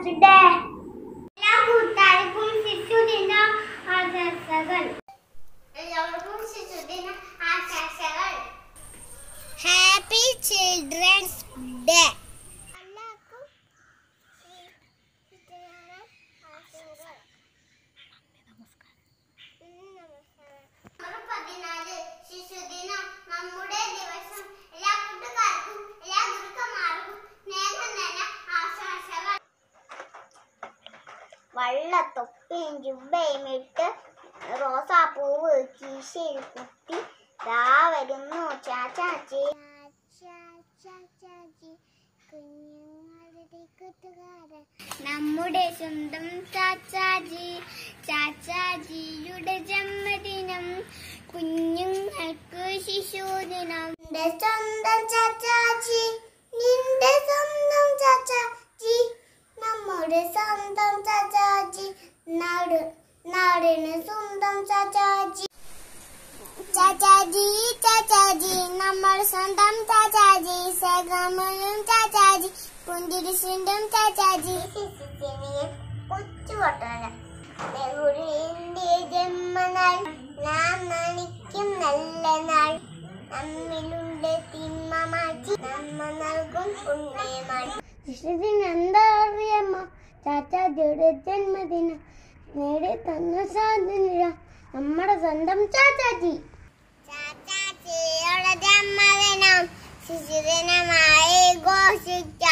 Birthday. എല്ലാ കൂട്ടുകാർക്കും ശിശുദിന ആശംസകൾ. എല്ലാവർക്കും ശിശുദിന ആശംസകൾ. Happy children's day. എല്ലാവർക്കും ശിശുദിന ആശംസകൾ. നമസ്കാരം. 14 ശിശുദിനം നമ്മുടെ ദിവസം. എല്ലാ കൂട്ടുകാർക്കും എല്ലാ ഗുരുക്കന്മാർക്കും സ്നേഹം നിറഞ്ഞ ആശംസകൾ. വള്ളത്തൊപ്പിയും ജുബ്ബയും ഇട്ട് റോസാപ്പൂവ് കീശയിൽ കുത്തി ദാ വരുന്നു ചാച്ചാച്ചി. കുഞ്ഞുങ്ങളുടെ കൂട്ടുകാരൻ നമ്മുടെ സ്വന്തം ചാച്ചാജി. ചാച്ചാജിയുടെ ജന്മദിനം, കുഞ്ഞുങ്ങൾക്ക് ശിശുദിനം. നിന്റെ സ്വന്തം ചാച്ചാജി, നിന്റെ സ്വന്തം ചാച്ചാജി, നമ്മുടെ സ്വന്തം ചാച്ചാജി, നാടിന് സ്വന്തം ചാച്ചാജി. ചാച്ചാജി ചാച്ചാജി നമ്മുടെ സ്വന്തം ചാച്ചാജി, സകമലും ചാച്ചാജി, പുഞ്ചിരി സ്വന്തം ചാച്ചാജി. കൊച്ചുകൊട്ടല നെഹ്റുവിന്റെ ജന്മനാൾ, നാം നണിക്കും നല്ല നാൾ. നമ്മിലുണ്ട് തിന്മ മാറ്റി നമ്മ നൽകും പുണ്യമായി. ശിശുദിനം എന്താ അറിയാമോ? ചാച്ചാജിയുടെ ജന്മദിനം നേടി തന്ന സ്വാതന്ത്ര്യം നമ്മുടെ സ്വന്തം ചാച്ചാജി. ചാച്ചാജിയുടെ ജന്മദിനം ശിശുദിനമായി ഘോഷിക്കാം.